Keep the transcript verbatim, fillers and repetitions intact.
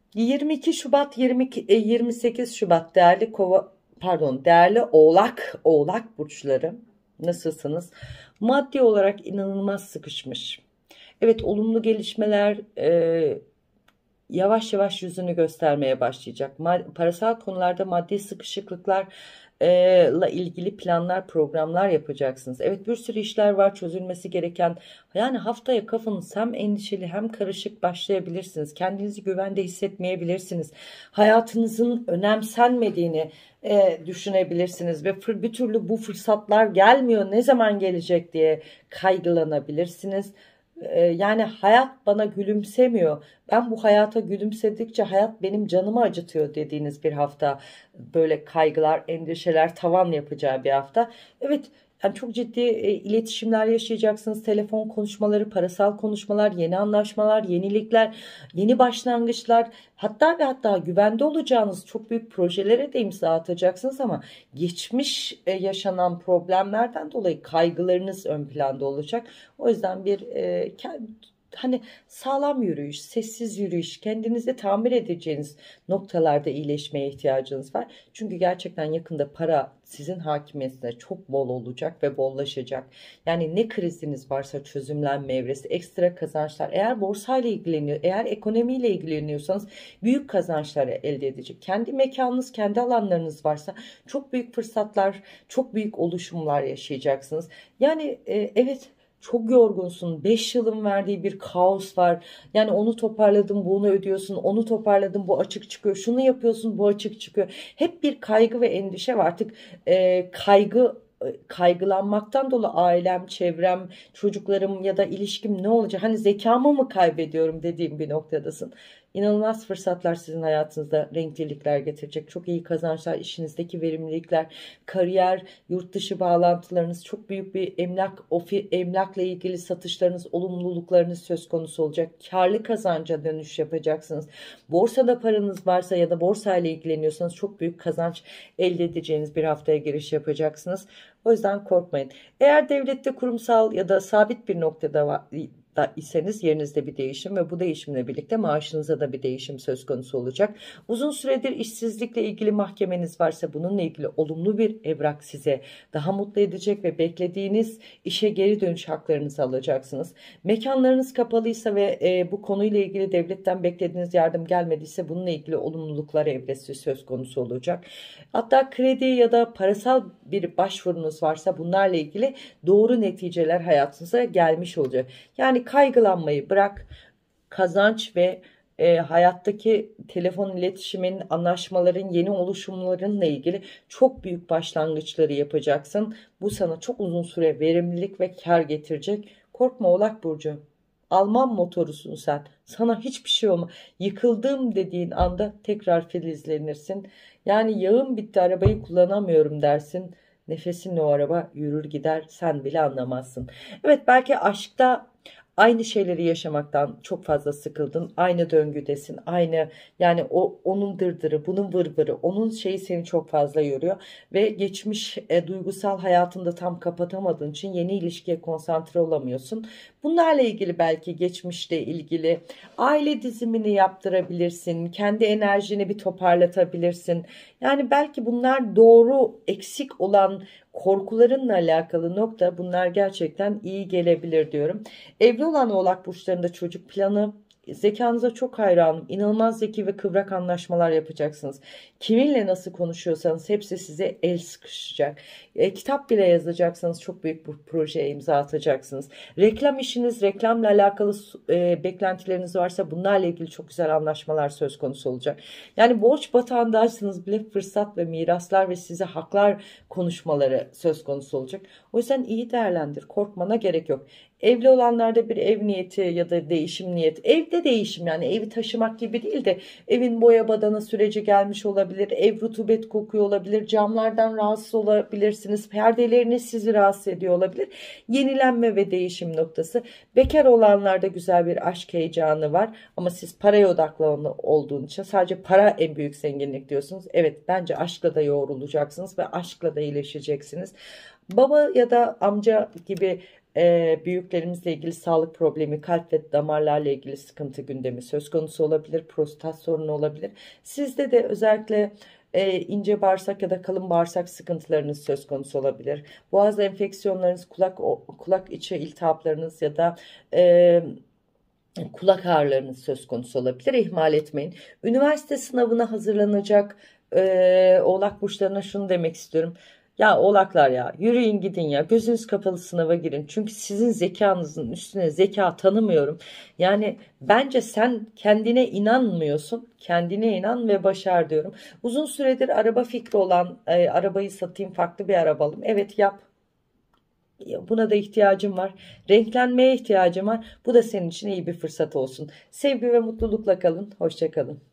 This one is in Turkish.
yirmi iki Şubat yirmi iki, e, yirmi sekiz Şubat değerli kova pardon değerli oğlak oğlak burçları, nasılsınız? Maddi olarak inanılmaz sıkışmış. Evet, olumlu gelişmeler e, yavaş yavaş yüzünü göstermeye başlayacak. Ma- parasal konularda maddi sıkışıklıklar e, la ilgili planlar, programlar yapacaksınız. Evet, bir sürü işler var çözülmesi gereken. Yani haftaya kafanız hem endişeli hem karışık başlayabilirsiniz. Kendinizi güvende hissetmeyebilirsiniz. Hayatınızın önemsenmediğini e, düşünebilirsiniz ve fır- bir türlü bu fırsatlar gelmiyor, ne zaman gelecek diye kaygılanabilirsiniz. Ee, Yani hayat bana gülümsemiyor. Ben bu hayata gülümsedikçe hayat benim canımı acıtıyor dediğiniz bir hafta. Böyle kaygılar, endişeler tavan yapacağı bir hafta. Evet, yani çok ciddi e, iletişimler yaşayacaksınız. Telefon konuşmaları, parasal konuşmalar, yeni anlaşmalar, yenilikler, yeni başlangıçlar. Hatta ve hatta güvende olacağınız çok büyük projelere de imza atacaksınız ama geçmiş e, yaşanan problemlerden dolayı kaygılarınız ön planda olacak. O yüzden bir e, kend- hani sağlam yürüyüş, sessiz yürüyüş, kendinizi tamir edeceğiniz noktalarda iyileşmeye ihtiyacınız var. Çünkü gerçekten yakında para sizin hakimiyetinde çok bol olacak ve bollaşacak. Yani ne kriziniz varsa çözümlenme evresi, ekstra kazançlar. Eğer borsayla ilgileniyor, eğer ekonomiyle ilgileniyorsanız büyük kazançlar elde edecek. Kendi mekanınız, kendi alanlarınız varsa çok büyük fırsatlar, çok büyük oluşumlar yaşayacaksınız. Yani e, evet, çok yorgunsun. beş yılın verdiği bir kaos var. Yani onu toparladım, bunu ödüyorsun. Onu toparladım, bu açık çıkıyor. Şunu yapıyorsun, bu açık çıkıyor. Hep bir kaygı ve endişe var. Artık e, kaygı e, kaygılanmaktan dolayı ailem, çevrem, çocuklarım ya da ilişkim ne olacak? Hani zekamı mı kaybediyorum dediğim bir noktadasın. İnanılmaz fırsatlar sizin hayatınızda renklilikler getirecek. Çok iyi kazançlar, işinizdeki verimlilikler, kariyer, yurt dışı bağlantılarınız, çok büyük bir emlak, ofi, emlakla ilgili satışlarınız, olumluluklarınız söz konusu olacak. Karlı kazanca dönüş yapacaksınız. Borsada paranız varsa ya da borsayla ilgileniyorsanız çok büyük kazanç elde edeceğiniz bir haftaya giriş yapacaksınız. O yüzden korkmayın. Eğer devlette kurumsal ya da sabit bir noktada var, da iseniz yerinizde bir değişim ve bu değişimle birlikte maaşınıza da bir değişim söz konusu olacak. Uzun süredir işsizlikle ilgili mahkemeniz varsa bununla ilgili olumlu bir evrak size daha mutlu edecek ve beklediğiniz işe geri dönüş haklarınızı alacaksınız. Mekanlarınız kapalıysa ve e, bu konuyla ilgili devletten beklediğiniz yardım gelmediyse bununla ilgili olumluluklar evresi söz konusu olacak. Hatta kredi ya da parasal bir başvurunuz varsa bunlarla ilgili doğru neticeler hayatınıza gelmiş olacak. Yani kaygılanmayı bırak, kazanç ve e, hayattaki telefon iletişimin, anlaşmaların, yeni oluşumlarınla ilgili çok büyük başlangıçları yapacaksın. Bu sana çok uzun süre verimlilik ve kar getirecek. Korkma Oğlak Burcu. Alman motorusun sen. Sana hiçbir şey olma. Yıkıldım dediğin anda tekrar filizlenirsin. Yani yağım bitti, arabayı kullanamıyorum dersin. Nefesinle o araba yürür gider, sen bile anlamazsın. Evet, belki aşkta aynı şeyleri yaşamaktan çok fazla sıkıldın. Aynı döngüdesin. Aynı, yani o onun dırdırı, bunun vırvırı, onun şeyi seni çok fazla yoruyor ve geçmiş e, duygusal hayatında tam kapatamadığın için yeni ilişkiye konsantre olamıyorsun. Bunlarla ilgili belki geçmişle ilgili aile dizimini yaptırabilirsin. Kendi enerjini bir toparlatabilirsin. Yani belki bunlar doğru, eksik olan korkularınla alakalı nokta, bunlar gerçekten iyi gelebilir diyorum. Evli olan oğlak burçlarında çocuk planı, zekanıza çok hayranım. İnanılmaz zeki ve kıvrak anlaşmalar yapacaksınız. Kiminle nasıl konuşuyorsanız hepsi size el sıkışacak. E, kitap bile yazacaksınız, çok büyük bir projeye imza atacaksınız. Reklam işiniz, reklamla alakalı e, beklentileriniz varsa bunlarla ilgili çok güzel anlaşmalar söz konusu olacak. Yani borç batağındaysanız bile fırsat ve miraslar ve size haklar konuşmaları söz konusu olacak. O yüzden iyi değerlendir, korkmana gerek yok. Evli olanlarda bir ev niyeti ya da değişim niyeti. Evde değişim, yani evi taşımak gibi değil de evin boya badana süreci gelmiş olabilir. Ev rutubet kokuyor olabilir. Camlardan rahatsız olabilirsiniz. Perdeleriniz sizi rahatsız ediyor olabilir. Yenilenme ve değişim noktası. Bekar olanlarda güzel bir aşk heyecanı var. Ama siz paraya odaklı olduğun için sadece para en büyük zenginlik diyorsunuz. Evet, bence aşkla da yoğrulacaksınız ve aşkla da iyileşeceksiniz. Baba ya da amca gibi Ee, büyüklerimizle ilgili sağlık problemi, kalp ve damarlarla ilgili sıkıntı gündemi söz konusu olabilir. Prostat sorunu olabilir. Sizde de özellikle e, ince bağırsak ya da kalın bağırsak sıkıntılarınız söz konusu olabilir. Boğaz enfeksiyonlarınız, kulak o- kulak içi iltihaplarınız ya da e, kulak ağrılarınız söz konusu olabilir. İhmal etmeyin. Üniversite sınavına hazırlanacak e, oğlak burçlarına şunu demek istiyorum. Ya oğlaklar, ya yürüyün gidin, ya gözünüz kapalı sınava girin. Çünkü sizin zekanızın üstüne zeka tanımıyorum. Yani bence sen kendine inanmıyorsun. Kendine inan ve başar diyorum. Uzun süredir araba fikri olan, e, arabayı satayım, farklı bir araba alayım. Evet, yap. Buna da ihtiyacım var. Renklenmeye ihtiyacım var. Bu da senin için iyi bir fırsat olsun. Sevgi ve mutlulukla kalın. Hoşça kalın.